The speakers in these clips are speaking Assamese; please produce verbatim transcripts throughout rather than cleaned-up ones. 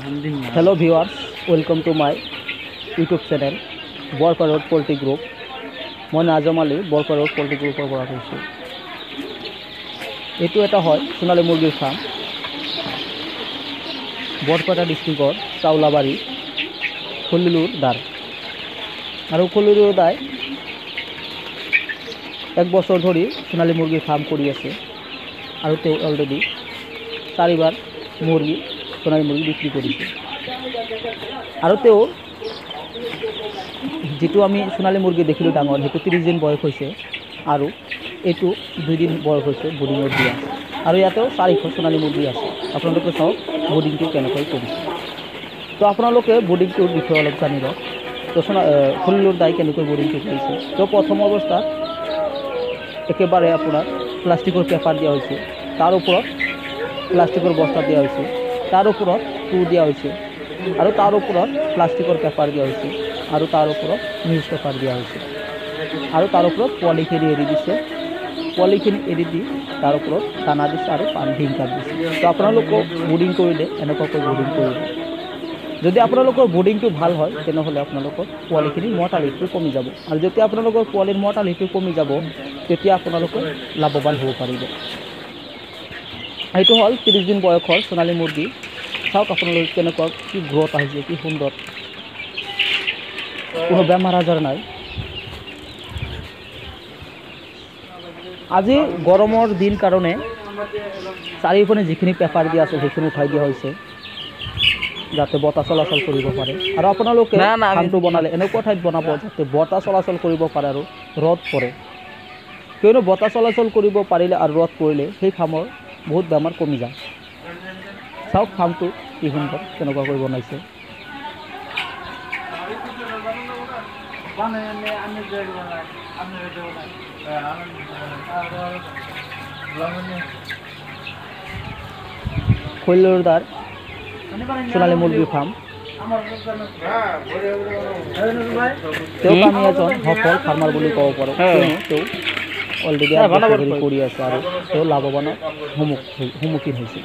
Hello viewers, welcome to my YouTube channel Borka Road Poultry Group. মই নাজম আলী বৰকা ৰোড পোল্ট্ৰি গ্ৰুপৰ পৰা কৈছোঁ। এইটো এটা হয় সোণালী মুৰ্গীৰ ফাৰ্ম বৰপেটা ডিষ্ট্ৰিক্টৰ চাউলাবাৰী খলিলুৰ দাৰ আৰু খলিলুৰ দাই এক বছৰ ধৰি সোণালী মুৰ্গীৰ ফাৰ্ম কৰি আছে আৰু তেওঁ অলৰেডি চাৰিবাৰ মুৰ্গী সোণালী মুৰ্গী বিক্ৰী কৰিছে আৰু তেওঁ যেটো আমি সোণালী মুৰ্গী দেখিলোঁ ডাঙৰ সেইটো ত্ৰিশ দিন বয়স হৈছে আৰু এইটো দুই দিন বয়স হৈছে বোৰ্ডিঙত দিয়া আৰু ইয়াতেও চাৰিশ সোণালী মুৰ্গী আছে। আপোনালোকে চাওক বোৰ্ডিংটো কেনেকৈ কৰিছে। তো আপোনালোকে বোৰ্ডিংটোৰ বিষয়ে অলপ জানি লওক। তো খলিলুৰ দাই কেনেকৈ বোৰ্ডিংটো কৰিছে। তো প্ৰথম অৱস্থাত একেবাৰে আপোনাৰ প্লাষ্টিকৰ পেপাৰ দিয়া হৈছে, তাৰ ওপৰত প্লাষ্টিকৰ বস্তা দিয়া হৈছে, তাৰ ওপৰত টু দিয়া হৈছে আৰু তাৰ ওপৰত প্লাষ্টিকৰ পেপাৰ দিয়া হৈছে আৰু তাৰ ওপৰত নিউজ পেপাৰ দিয়া হৈছে আৰু তাৰ ওপৰত পলিখিনি এৰি দিছে। পলিখিনি এৰি দি তাৰ ওপৰত দানা দিছে আৰু পানী ঢিংকাত দিছে। তো আপোনালোকক বোৰ্ডিং কৰিলে এনেকুৱাকৈ বোৰ্ডিং কৰিব। যদি আপোনালোকৰ বোৰ্ডিংটো ভাল হয় তেনেহ'লে আপোনালোকৰ পোৱালিখিনি মৰ্টালিটিটো কমি যাব আৰু যেতিয়া আপোনালোকৰ পোৱালিৰ মৰ্টালিটি কমি যাব তেতিয়া আপোনালোকে লাভৱান হ'ব পাৰিব। এইটো হ'ল ত্ৰিছ দিন বয়সৰ সোণালী মুৰ্গী। চাওক আপোনালোকে কেনেকুৱা কি গ্ৰথ আহিছে, কি সুন্দৰ, কোনো বেমাৰ আজাৰ নাই। আজি গৰমৰ দিন কাৰণে চাৰিওফালে যিখিনি পেপাৰ দিয়া আছে সেইখিনি উঠাই দিয়া হৈছে যাতে বতাহ চলাচল কৰিব পাৰে আৰু আপোনালোকে ফাৰ্মটো বনালে এনেকুৱা ঠাইত বনাব যাতে বতাহ চলাচল কৰিব পাৰে আৰু ৰ'দ পৰে, কিয়নো বতাহ চলাচল কৰিব পাৰিলে আৰু ৰ'দ পৰিলে সেই ফাৰ্মৰ বহুত বেমাৰ কমি যায়। চাওক ফাৰ্মটো কি সুন্দৰ কেনেকুৱাকৈ বনাইছে। খলিলুৰ দাৰ সোণালী মুৰ্গী ফাৰ্ম। তেওঁক আমি এজন সফল ফাৰ্মাৰ বুলি ক'ব পাৰোঁ, কিয়নো তেওঁ অলৰেডি কৰি আছে আৰু তেওঁ লাভৱানৰ সন্মুখীন হৈছে।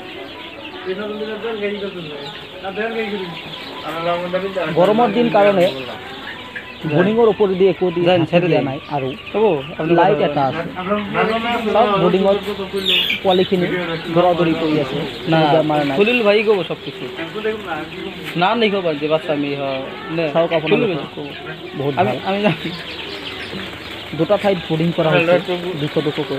গৰমৰ দিন কাৰণে বোৰ্ডিঙৰ ওপৰেদি একো দিয়া নাই আৰু লাইট এটা আছে। চব বোৰ্ডিঙত পোৱালিখিনি দৌৰাদৌৰি কৰি আছে, বেমাৰ নাই। খলিল ভাই ক'ব সব কিছু না লিখো যে বাচ্চা আমি চাওক আপোনালোকে বহুত আমি আমি দুটা ঠাইত বোৰ্ডিং কৰা হৈছে দুশ দুশকৈ।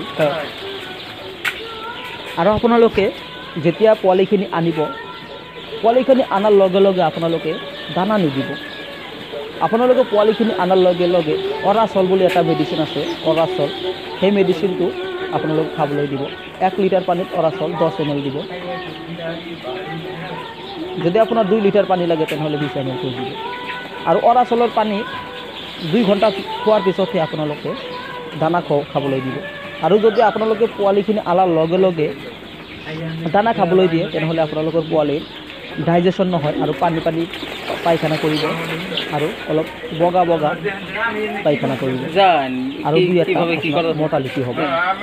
আৰু আপোনালোকে যেতিয়া পোৱালিখিনি আনিব, পোৱালিখিনি আনাৰ লগে লগে আপোনালোকে দানা নিদিব। আপোনালোকে পোৱালিখিনি আনাৰ লগে লগে অৰাচল বুলি এটা মেডিচিন আছে, অৰাচল, সেই মেডিচিনটো আপোনালোকে খাবলৈ দিব। এক লিটাৰ পানীত অৰাচল দহ এম এল দিব। যদি আপোনাৰ দুই লিটাৰ পানী লাগে তেনেহ'লে বিছ এম এল কৰি দিব। আৰু অৰাচলৰ পানী দুই ঘণ্টা খোৱাৰ পিছতহে আপোনালোকে দানা খাবলৈ দিব। আৰু যদি আপোনালোকে পোৱালিখিনি আনাৰ লগে লগে দানা খাবলৈ দিয়ে তেনেহ'লে আপোনালোকৰ পোৱালিৰ ডাইজেশ্যন নহয় আৰু পানী পানী পায়খানা কৰিব আৰু অলপ বগা বগা পায়খানা কৰিব আৰু দুই এটা মৰ্টালিটি হ'ব।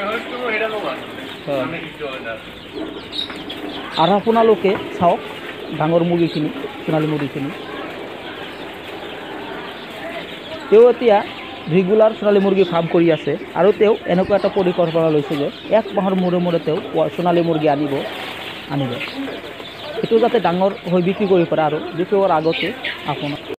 আৰু আপোনালোকে চাওক ডাঙৰ মুৰ্গীখিনি, সোণালী মুৰ্গীখিনি, তেওঁ এতিয়া ৰেগুলাৰ সোণালী মুৰ্গী ফাৰ্ম কৰি আছে আৰু তেওঁ এনেকুৱা এটা পৰিকল্পনা লৈছে যে এক মাহৰ মূৰে মূৰে তেওঁ সোণালী মুৰ্গী আনিব আনিব এইটো যাতে ডাঙৰ হৈ বিক্ৰী কৰিব পাৰে আৰু বিক্ৰী হোৱাৰ আগতে আপোনাৰ